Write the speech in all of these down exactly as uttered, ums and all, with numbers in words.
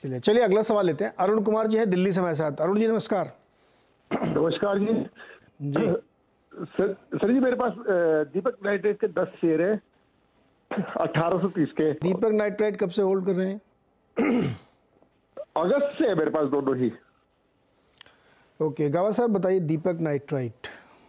चलिए चलिए अगला सवाल लेते हैं। अरुण कुमार जी हैं दिल्ली से हमारे साथ। अरुण जी नमस्कार। नमस्कार जी। जी सर सर जी मेरे पास दीपक नाइट्रेट के दस शेयर है अठारह सौ तीस के। दीपक नाइट्राइट कब से होल्ड कर रहे हैं? अगस्त से है मेरे पास दोनों ही। ओके गावा सर बताइए दीपक नाइट्राइट।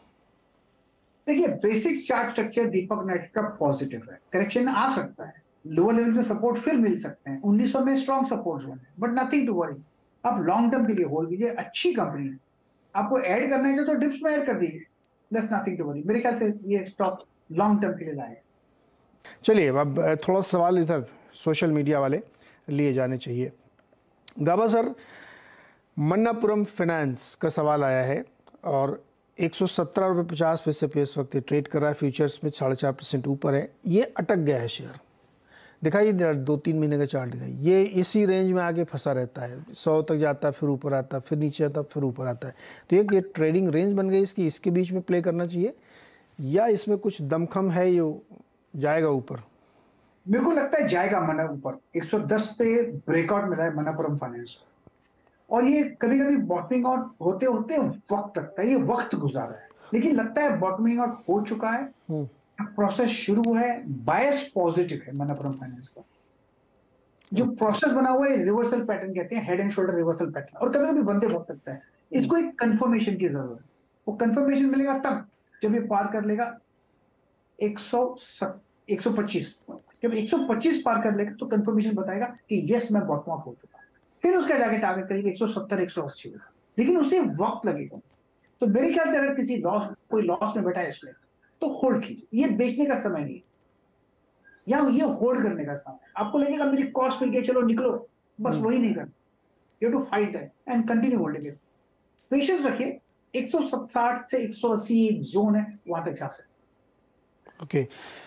देखिए basic chart structure Deepak Nitrite का पॉजिटिव है, करेक्शन आ सकता है, लोअर लेवल में सपोर्ट फिर मिल सकते हैं, उन्नीस सौ में स्ट्रॉन्ग सपोर्ट जोन है, बट नथिंग टू वरी। आप लॉन्ग टर्म के लिए होल्ड कीजिए, अच्छी कंपनी है, आपको ऐड करना है तो डिप्स में ऐड कर दीजिए, दैट्स नथिंग टू वरी। मेरे ख्याल से ये स्टॉक लॉन्ग टर्म के लिए लाए। चलिए अब थोड़ा सवाल इधर सोशल मीडिया वाले लिए जाने चाहिए। गाबा सर मन्नापुरम फाइनेंस का सवाल आया है और एक सौ सत्रह रुपये पचास पैसे पे इस वक्त ट्रेड कर रहा है, फ्यूचर्स में साढ़े चार परसेंट ऊपर है, ये अटक गया है शेयर। दिखाइए दो तीन महीने का चार्ट दिखाइए, ये इसी रेंज में आके फंसा रहता है, सौ तक जाता है फिर ऊपर आता है फिर नीचे आता है फिर ऊपर आता है। तो ये ट्रेडिंग रेंज बन गई इसकी, इसके बीच में प्ले करना चाहिए या इसमें कुछ दमखम है, ये जाएगा ऊपर? मेरे को लगता है जाएगा मना ऊपर। एक सौ दस पे ब्रेकआउट मिला है मन्नापुरम फाइनेंस और ये कभी कभी बॉटमिंग आउट होते होते वक्त लगता है, ये वक्त गुजारा है, लेकिन लगता है बॉटमिंग आउट हो चुका है, प्रोसेस शुरू है, बायस पॉजिटिव है मन्नापुरम फाइनेंस का। जो प्रोसेस बना हुआ है रिवर्सल पैटर्न कहते हैं, head and shoulder reversal pattern, और कभी कभी बंदे वक्त लगता है, इसको एक कंफर्मेशन की जरूरत है। वो कंफर्मेशन मिलेगा तब जब ये पार कर लेगा एक सौ एक सौ पच्चीस। जब एक सौ पच्चीस पार कर लेगा तो कंफर्मेशन बताएगा कि यस मैं बॉटम आउट हो चुका है, फिर उसका जाके टारगेट करेगा एक सौ सत्तर एक सौ अस्सी होगा, लेकिन उसे वक्त लगेगा। तो मेरे ख्याल से अगर किसी लॉस कोई लॉस में बैठा है इसमें तो होल्ड कीजिए, ये बेचने का समय नहीं है, या ये होल्ड करने का समय। आपको लगेगा मेरी कॉस्ट मिल गई चलो निकलो, बस वही नहीं करना, you to fight that and continue holding it. Patience रखिए, एक सौ साठ से एक सौ अस्सी एक जोन है, वहां तक जा सकते। Okay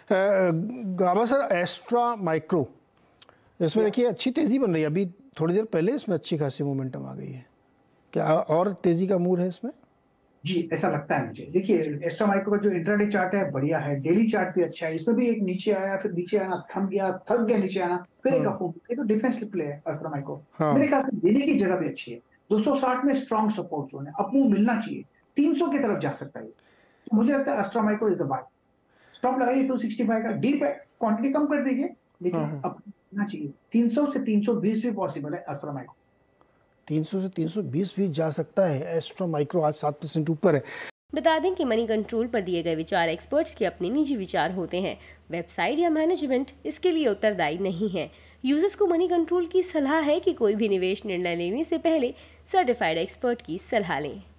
Gaba sir Astra Micro, इसमें देखिए अच्छी तेजी बन रही है, अभी थोड़ी देर पहले इसमें अच्छी खासी मोमेंटम आ गई है, क्या और तेजी का मूड है इसमें? जी ऐसा लगता है मुझे। देखिए एस्ट्रा माइक्रो का जो इंट्राडे चार्ट है बढ़िया है, डेली चार्ट भी अच्छा है, इसमें भी एक नीचे आया फिर नीचे आना थम गया, थक गया नीचे आना फिर एक अप, ये तो डिफेंस प्ले है एस्ट्रा माइक्रो। मेरे ख्याल से लेने की जगह भी अच्छी है, दो सौ साठ में स्ट्रॉन्ग सपोर्ट जोन है, अपमूव मिलना चाहिए, तीन सौ की तरफ जा सकता है, तो मुझे लगता है Astra Micro is the buy. Stop लगाइए दो सौ पैंसठ का, डीप है, क्वांटिटी कम कर दीजिए, लेकिन अब ना चाहिए। तीन सौ से तीन सौ बीस भी पॉसिबल है एस्ट्रा माइक्रो, तीन सौ से तीन सौ बीस भी जा सकता है। एस्ट्रा माइक्रो आज सात परसेंट ऊपर है। बता दें कि मनी कंट्रोल पर दिए गए विचार एक्सपर्ट्स के अपने निजी विचार होते हैं, वेबसाइट या मैनेजमेंट इसके लिए उत्तरदायी नहीं है। यूजर्स को मनी कंट्रोल की सलाह है कि कोई भी निवेश निर्णय लेने से पहले सर्टिफाइड एक्सपर्ट की सलाह लें।